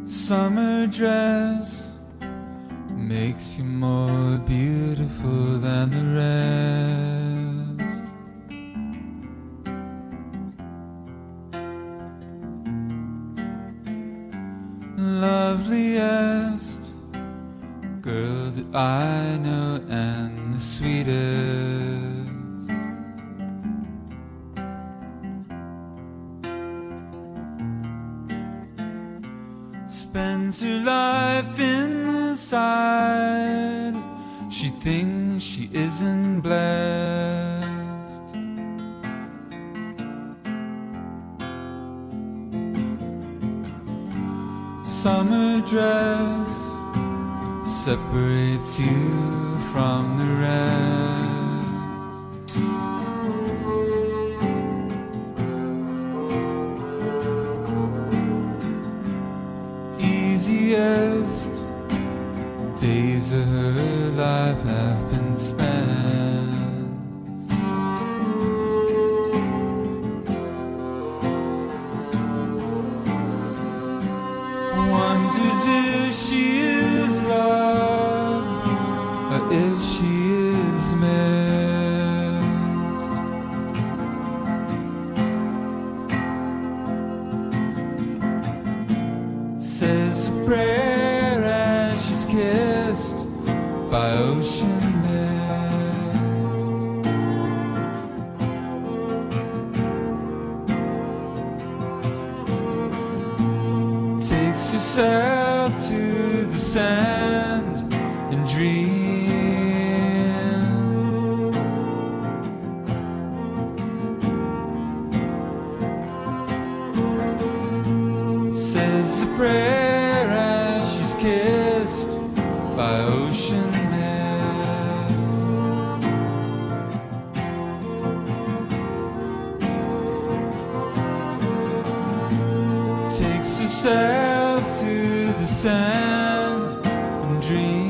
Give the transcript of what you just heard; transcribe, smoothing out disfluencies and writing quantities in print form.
Summer dress makes you more beautiful than the rest. Loveliest girl that I know, and the sweetest. Spends her life inside. She thinks she isn't blessed. Summer dress separates you from the rest. Easiest days of her life have been spent. Wonders if she is loved or if she is missed. Says a prayer as she's kissed by ocean mist. Takes herself to the sand and dreams. Says a prayer as she's kissed by ocean mist. Takes herself to the sand and dreams.